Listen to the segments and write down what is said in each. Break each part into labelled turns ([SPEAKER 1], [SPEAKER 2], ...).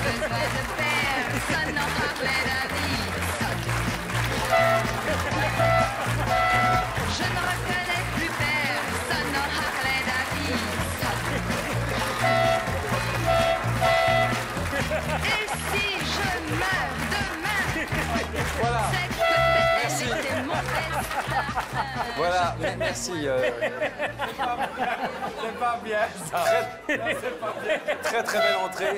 [SPEAKER 1] besoin de personne n'en parlait d'Aristote. Je ne reconnais plus personne n'en parlait d'Aristote. Et si je meurs demain,
[SPEAKER 2] Voilà.
[SPEAKER 1] c'est que peut-être c'était mon destin.
[SPEAKER 2] Voilà, merci.
[SPEAKER 3] C'est pas bien, ça.
[SPEAKER 2] Très très belle entrée.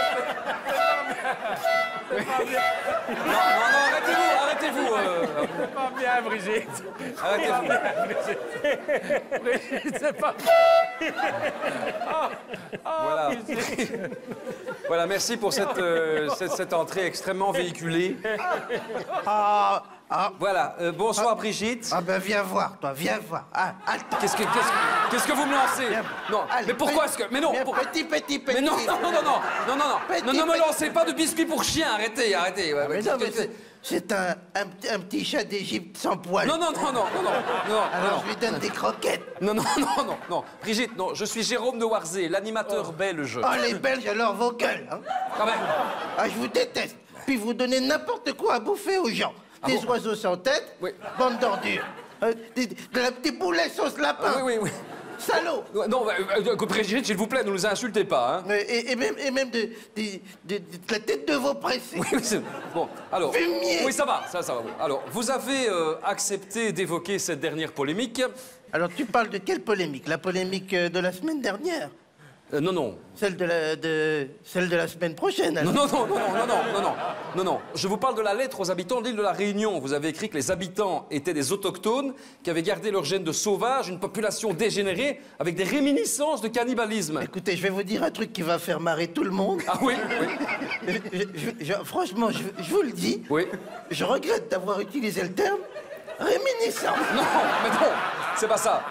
[SPEAKER 3] C'est pas bien.
[SPEAKER 2] Non, arrêtez-vous.
[SPEAKER 3] C'est pas bien, Brigitte.
[SPEAKER 2] Arrêtez-vous.
[SPEAKER 3] Brigitte, c'est pas
[SPEAKER 2] Voilà. Voilà, merci pour cette entrée extrêmement véhiculée. Voilà, bonsoir Brigitte.
[SPEAKER 4] Ah ben viens voir, toi, viens voir. Ah, attends.
[SPEAKER 2] Qu'est-ce que vous me lancez? Non,
[SPEAKER 4] Allez,
[SPEAKER 2] mais pourquoi est-ce que... Mais non,
[SPEAKER 4] viens,
[SPEAKER 2] pourquoi...
[SPEAKER 4] petit.
[SPEAKER 2] Mais non,
[SPEAKER 4] Petit,
[SPEAKER 2] ne me
[SPEAKER 4] petit.
[SPEAKER 2] lancez pas de biscuits pour chien, arrêtez. Ouais,
[SPEAKER 4] Mais non, mais
[SPEAKER 2] qu'est-ce que-
[SPEAKER 4] c'est un petit chat d'Égypte sans poil.
[SPEAKER 2] Non.
[SPEAKER 4] Alors
[SPEAKER 2] non.
[SPEAKER 4] je lui donne des croquettes.
[SPEAKER 2] Non. Brigitte, non, je suis Jérôme de Warzé, l'animateur belge.
[SPEAKER 4] Oh, les Belges, alors vos gueules. Hein.
[SPEAKER 2] Quand même.
[SPEAKER 4] Ah, je vous déteste. Puis vous donnez n'importe quoi à bouffer aux gens. Des oiseaux sans tête,
[SPEAKER 2] Oui.
[SPEAKER 4] bande d'ordures. Des boulets sauce lapin.
[SPEAKER 2] Oui.
[SPEAKER 4] Salaud.
[SPEAKER 2] Non, Brigitte, s'il vous plaît, ne nous insultez pas, hein.
[SPEAKER 4] Et même de la tête de veau pressée.
[SPEAKER 2] Oui, bon, alors...
[SPEAKER 4] Fumier.
[SPEAKER 2] Oui, ça va. Oui. Alors, vous avez accepté d'évoquer cette dernière polémique.
[SPEAKER 4] Alors tu parles de quelle polémique? La polémique de la semaine dernière?
[SPEAKER 2] Non.
[SPEAKER 4] Celle de la semaine prochaine, alors.
[SPEAKER 2] Non. Je vous parle de la lettre aux habitants de l'île de la Réunion. Vous avez écrit que les habitants étaient des autochtones qui avaient gardé leur gène de sauvage, une population dégénérée avec des réminiscences de cannibalisme.
[SPEAKER 4] Écoutez, je vais vous dire un truc qui va faire marrer tout le monde.
[SPEAKER 2] Ah oui.
[SPEAKER 4] Franchement, je vous le dis.
[SPEAKER 2] Oui.
[SPEAKER 4] Je regrette d'avoir utilisé le terme réminiscence.
[SPEAKER 2] Non, mais non, c'est pas ça.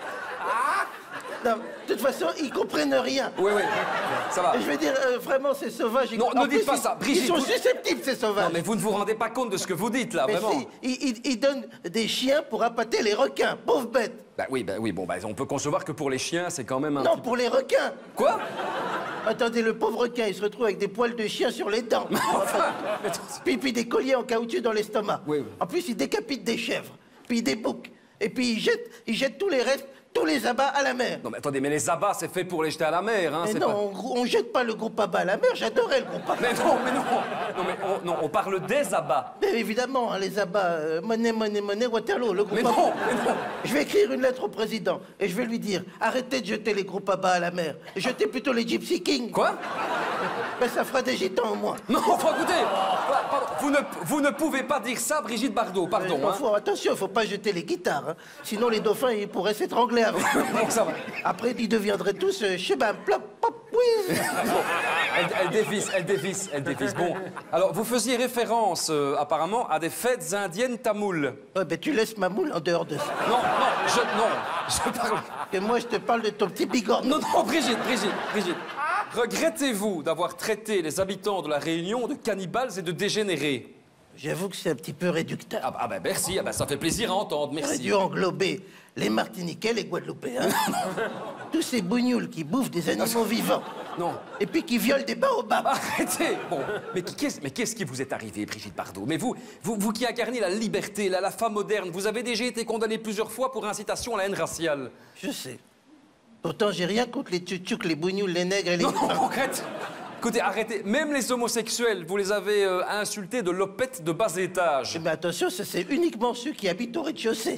[SPEAKER 4] Non, de toute façon, ils comprennent rien.
[SPEAKER 2] Oui, ça va.
[SPEAKER 4] Je veux dire, vraiment, c'est sauvage.
[SPEAKER 2] Non,
[SPEAKER 4] En
[SPEAKER 2] ne dites
[SPEAKER 4] plus,
[SPEAKER 2] pas ça, Brigitte,
[SPEAKER 4] Ils sont
[SPEAKER 2] vous-
[SPEAKER 4] susceptibles, ces sauvages.
[SPEAKER 2] Non, mais vous ne vous rendez pas compte de ce que vous dites, là,
[SPEAKER 4] Mais
[SPEAKER 2] vraiment.
[SPEAKER 4] si, ils donnent des chiens pour appâter les requins, pauvres bêtes.
[SPEAKER 2] Bah oui, bon, on peut concevoir que pour les chiens, c'est quand même un...
[SPEAKER 4] Non, pour les requins.
[SPEAKER 2] Quoi?
[SPEAKER 4] Attendez, le pauvre requin, il se retrouve avec des poils de chien sur les dents. Puis des colliers en caoutchouc dans l'estomac.
[SPEAKER 2] Oui.
[SPEAKER 4] En plus, il décapite des chèvres, puis des boucs. Et puis il jette tous les restes, tous les abats à la mer.
[SPEAKER 2] Non, mais attendez, mais les abats, c'est fait pour les jeter à la mer, hein,
[SPEAKER 4] Mais
[SPEAKER 2] c'est
[SPEAKER 4] non, on jette pas le groupe abats à la mer, j'adorais le groupe abats.
[SPEAKER 2] Mais non, on parle des abats.
[SPEAKER 4] Mais évidemment, hein, les abats, monnaie, Waterloo, le groupe
[SPEAKER 2] Mais
[SPEAKER 4] abats.
[SPEAKER 2] non.
[SPEAKER 4] Je vais écrire une lettre au président et je vais lui dire, arrêtez de jeter les groupes abats à la mer. Jetez plutôt les Gypsy Kings.
[SPEAKER 2] Quoi?
[SPEAKER 4] Ben, ça fera des gitans au moins.
[SPEAKER 2] Non, enfin, écoutez, pardon, vous ne pouvez pas dire ça, Brigitte Bardot, pardon. Hein.
[SPEAKER 4] Attention, il faut pas jeter les guitares. Hein. Sinon, les dauphins, ils pourraient s'étrangler avec.
[SPEAKER 2] Bon, ça va.
[SPEAKER 4] Après, ils deviendraient tous, je sais pas, plop, pop, oui.
[SPEAKER 2] Elle dévisse. Bon, alors, vous faisiez référence, apparemment, à des fêtes indiennes tamoules.
[SPEAKER 4] Ouais, ben, tu laisses ma moule en dehors de ça.
[SPEAKER 2] Non, je parle...
[SPEAKER 4] Et moi, je te parle de ton petit bigorneau.
[SPEAKER 2] Non, Brigitte. Regrettez-vous d'avoir traité les habitants de la Réunion de cannibales et de dégénérés?
[SPEAKER 4] J'avoue que c'est un petit peu réducteur.
[SPEAKER 2] Ah ben merci, ça fait plaisir à entendre,
[SPEAKER 4] J'aurais
[SPEAKER 2] merci.
[SPEAKER 4] dû englober les Martiniquais, les Guadeloupéens. Tous ces bougnoules qui bouffent des animaux vivants.
[SPEAKER 2] Non.
[SPEAKER 4] Et puis qui violent des baobabs.
[SPEAKER 2] Arrêtez. Bon, mais qu'est-ce qui vous est arrivé, Brigitte Bardot? Mais vous qui incarnez la liberté, la femme moderne, vous avez déjà été condamné plusieurs fois pour incitation à la haine raciale.
[SPEAKER 4] Je sais. Pourtant, j'ai rien contre les tchouktchouks, les bougnoules, les nègres et les...
[SPEAKER 2] Non, concrète. Écoutez, arrêtez. Même les homosexuels, vous les avez insultés de lopettes de bas étage.
[SPEAKER 4] Mais attention, ça c'est uniquement ceux qui habitent au rez-de-chaussée.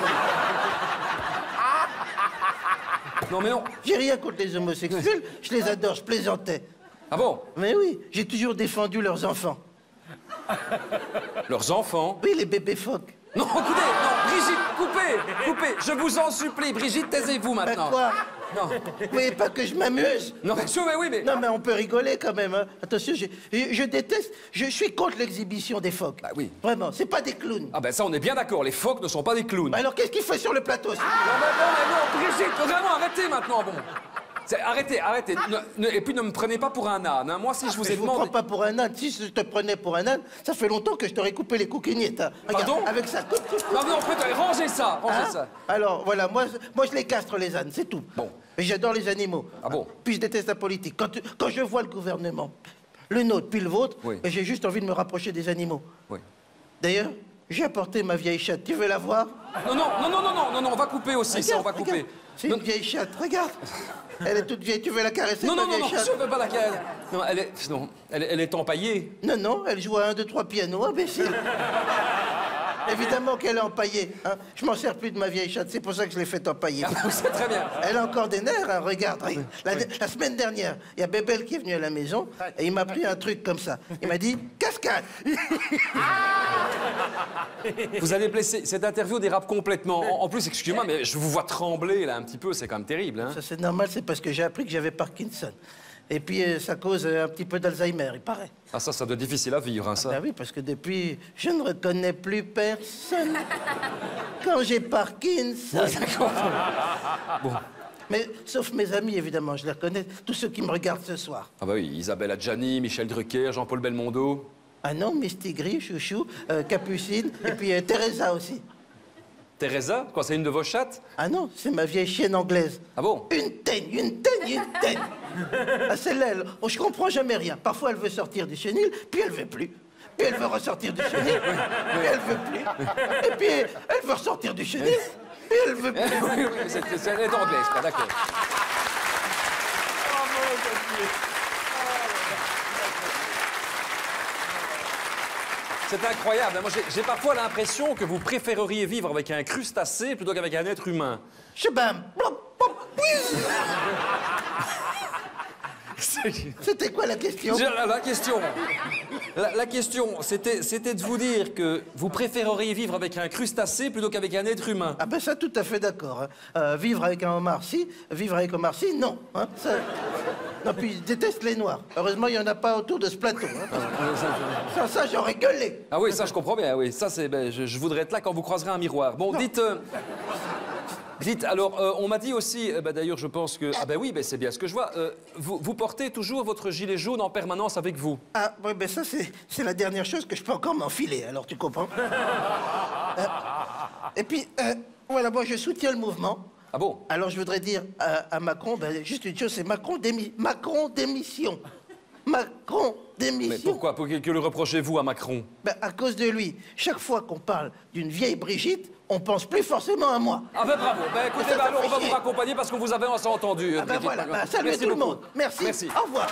[SPEAKER 2] Non, mais non.
[SPEAKER 4] J'ai rien contre les homosexuels, je les adore, je plaisantais.
[SPEAKER 2] Ah bon?
[SPEAKER 4] Mais oui, j'ai toujours défendu leurs enfants.
[SPEAKER 2] Leurs enfants?
[SPEAKER 4] Oui, les bébés phoques.
[SPEAKER 2] Non, écoutez, non, Brigitte, coupez. Je vous en supplie, Brigitte, taisez-vous
[SPEAKER 4] Ben
[SPEAKER 2] maintenant.
[SPEAKER 4] quoi?
[SPEAKER 2] Non.
[SPEAKER 4] Vous voyez pas que je m'amuse?
[SPEAKER 2] Non, mais oui, mais...
[SPEAKER 4] Non, mais on peut rigoler quand même. Hein. Attention, je déteste, je suis contre l'exhibition des phoques.
[SPEAKER 2] Bah oui.
[SPEAKER 4] Vraiment, c'est pas des clowns.
[SPEAKER 2] Ah ben ça, on est bien d'accord, les phoques ne sont pas des clowns.
[SPEAKER 4] Bah alors qu'est-ce qu'il fait sur le plateau ça?
[SPEAKER 2] Non, Brigitte, vraiment, arrêtez maintenant, bon. Arrêtez. Et puis ne me prenez pas pour un âne. Hein. Moi, si je vous ai
[SPEAKER 4] Je vous
[SPEAKER 2] demandé...
[SPEAKER 4] prends pas pour un âne. Si je te prenais pour un âne, ça fait longtemps que je t'aurais coupé les couquignettes. Hein. Regarde,
[SPEAKER 2] Pardon?
[SPEAKER 4] avec ça. Coupe.
[SPEAKER 2] Non, rangez ça,
[SPEAKER 4] Hein?
[SPEAKER 2] ça.
[SPEAKER 4] Alors, voilà, moi, je les castre, les ânes, c'est tout.
[SPEAKER 2] Bon.
[SPEAKER 4] Mais j'adore les animaux.
[SPEAKER 2] Ah bon?
[SPEAKER 4] Puis je déteste la politique. Quand je vois le gouvernement le nôtre puis le vôtre,
[SPEAKER 2] Oui.
[SPEAKER 4] j'ai juste envie de me rapprocher des animaux.
[SPEAKER 2] Oui.
[SPEAKER 4] D'ailleurs, j'ai apporté ma vieille chatte. Tu veux la voir?
[SPEAKER 2] Non, on va couper aussi, ça, on va couper.
[SPEAKER 4] Regarde. C'est une vieille chatte, regarde. Elle est toute vieille, tu veux la caresser,
[SPEAKER 2] Non,
[SPEAKER 4] ta
[SPEAKER 2] non, non,
[SPEAKER 4] vieille
[SPEAKER 2] non,
[SPEAKER 4] chatte?
[SPEAKER 2] je ne veux pas la caresser. Non, elle est empaillée.
[SPEAKER 4] Non, non, elle joue à 1, 2, 3 pianos, imbécile. Évidemment qu'elle est empaillée. Hein. Je m'en sers plus de ma vieille chatte, c'est pour ça que je l'ai fait empailler.
[SPEAKER 2] Ah, c'est très bien.
[SPEAKER 4] Elle a encore des nerfs, hein, regarde. La semaine dernière, il y a Bébel qui est venu à la maison et il m'a pris un truc comme ça. Il m'a dit « cascade ».
[SPEAKER 2] Vous allez blesser. Cette interview dérape complètement. En plus, excusez-moi, mais je vous vois trembler là un petit peu, c'est quand même terrible. Hein.
[SPEAKER 4] Ça c'est normal, c'est parce que j'ai appris que j'avais Parkinson. Et puis ça cause un petit peu d'Alzheimer, il paraît.
[SPEAKER 2] Ah ça doit être difficile à vivre, hein, ça.
[SPEAKER 4] Ben oui, parce que depuis, je ne reconnais plus personne. Quand j'ai Parkinson.
[SPEAKER 2] Bon.
[SPEAKER 4] Mais sauf mes amis, évidemment, je les reconnais, tous ceux qui me regardent ce soir.
[SPEAKER 2] Ah bah oui, Isabelle Adjani, Michel Drucker, Jean-Paul Belmondo.
[SPEAKER 4] Ah non, Misty Gris, Chouchou, Capucine, et puis Teresa aussi.
[SPEAKER 2] Teresa, quoi, c'est une de vos chattes?
[SPEAKER 4] Ah non, c'est ma vieille chienne anglaise.
[SPEAKER 2] Ah bon?
[SPEAKER 4] Une teigne, une teigne, une teigne. Ah, celle-là, oh, je comprends jamais rien. Parfois, elle veut sortir du chenil, puis elle veut plus. Puis elle veut ressortir du chenil, puis elle veut plus. Et puis elle veut ressortir du chenil, puis elle veut plus.
[SPEAKER 2] Oui, elle est anglaise, quoi, d'accord. C'est incroyable. Moi, j'ai parfois l'impression que vous préféreriez vivre avec un crustacé plutôt qu'avec un être humain.
[SPEAKER 4] Chabam, plop, plop, whiz. C'était quoi la question?
[SPEAKER 2] La question, c'était de vous dire que vous préféreriez vivre avec un crustacé plutôt qu'avec un être humain.
[SPEAKER 4] Ah ben ça, tout à fait d'accord. Hein. Vivre avec un homard, si. Vivre avec un homard, si, non. Hein. Ça... Non, puis je déteste les noirs. Heureusement, il n'y en a pas autour de ce plateau. Hein, ça, j'aurais gueulé.
[SPEAKER 2] Ah oui, ça, je comprends bien, oui. Ça, c'est... Ben, je voudrais être là quand vous croiserez un miroir. Bon, dites... Dites, alors, on m'a dit aussi, d'ailleurs, je pense que... Ah ben oui, c'est bien ce que je vois. Vous portez toujours votre gilet jaune en permanence avec vous?
[SPEAKER 4] Ah, oui, ben ça, c'est la dernière chose que je peux encore m'enfiler, alors tu comprends? Et puis, voilà, moi, je soutiens le mouvement.
[SPEAKER 2] Ah bon?
[SPEAKER 4] Alors, je voudrais dire à Macron, juste une chose, c'est Macron démission. Macron démission.
[SPEAKER 2] Mais pourquoi? Que le reprochez-vous à Macron?
[SPEAKER 4] À cause de lui. Chaque fois qu'on parle d'une vieille Brigitte, on pense plus forcément à moi.
[SPEAKER 2] Ah ben bravo. Ben écoutez,
[SPEAKER 4] Ça
[SPEAKER 2] alors
[SPEAKER 4] fait
[SPEAKER 2] on va
[SPEAKER 4] chier.
[SPEAKER 2] vous raccompagner parce qu'on vous avait entendu.
[SPEAKER 4] Ah ben voilà, saluez
[SPEAKER 2] Merci
[SPEAKER 4] tout le
[SPEAKER 2] beaucoup.
[SPEAKER 4] monde. Merci.
[SPEAKER 2] Merci.
[SPEAKER 4] Au revoir.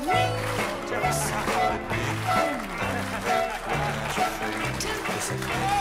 [SPEAKER 5] Yes.